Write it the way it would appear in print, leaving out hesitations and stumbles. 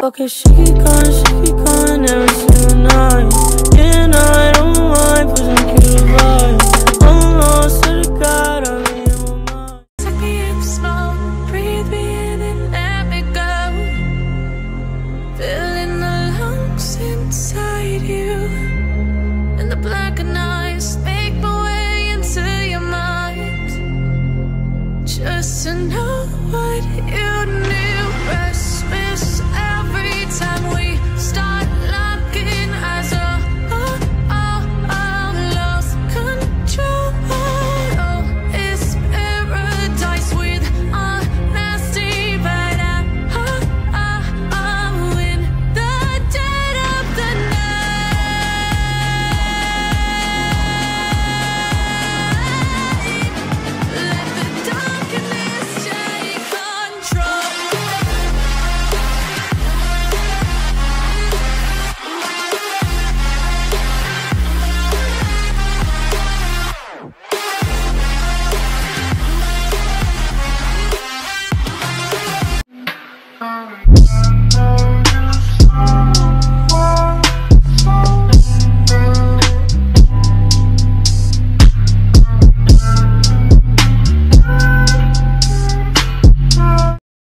Okay, she keep calling every single night. And I don't mind pushing cute vibe. Almost to the God, I'm in my mind. Take me in slow, breathe me in and let me go. Filling the lungs inside you, and the blackened eyes make my way into your mind. Just to know what you knew. Rest